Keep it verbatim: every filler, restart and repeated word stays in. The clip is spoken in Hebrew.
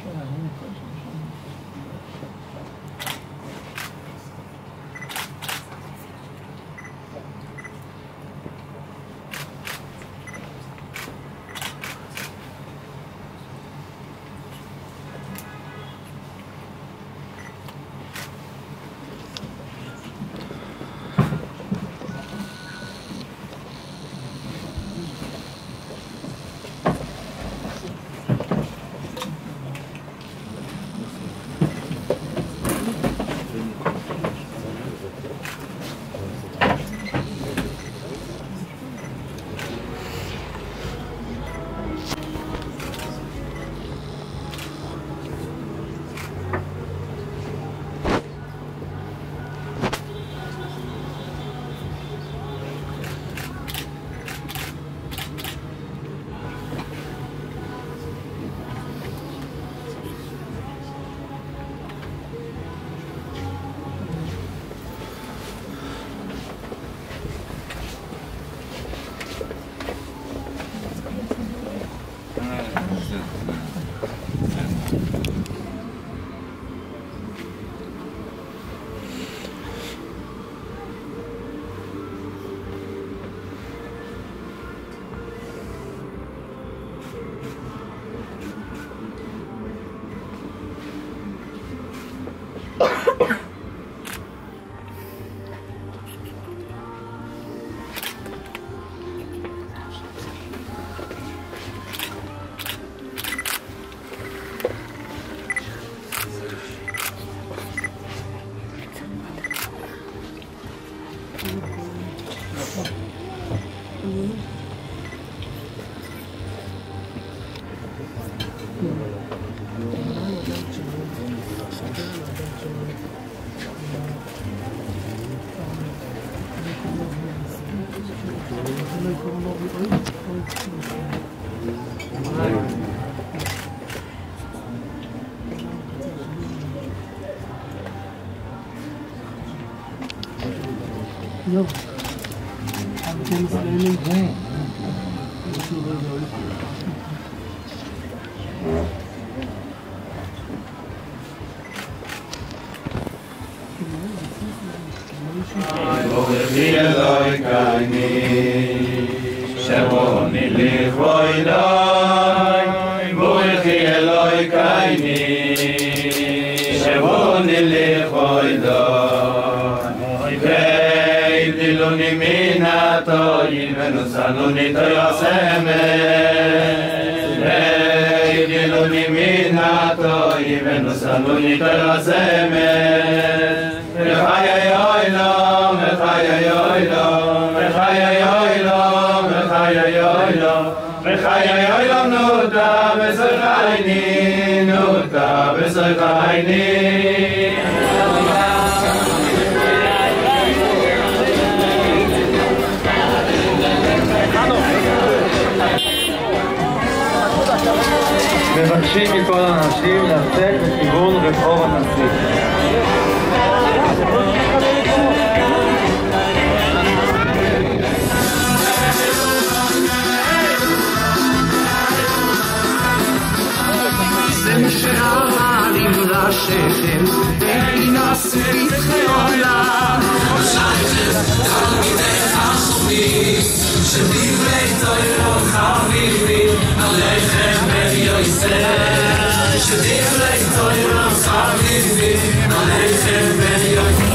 Yok. Abi temizleyelim. He. שבוני לכבודך, בורכי אלוהי קייני, שבוני לכבודך, והבדילוני מן הטועים ונוסנוני תירסמת, והבדילוני מן הטועים ונוסנוני תירסמת, וחיי אוילום, וחיי אוילום, וחיי אוילום, וחיי אוילום, וחיי אוילום נוטה בסויכייני, נוטה בסויכייני. מבקשים מכל האנשים לצאת לכיוון רחוב הנשיא. שערים ראשיכם, וינשאו פתחי עולם. שייכם תלמידי חכמים, שדברי תורה חביבים, עליכם בן יוסף. שדברי תורה חביבים, עליכם בן יוסף.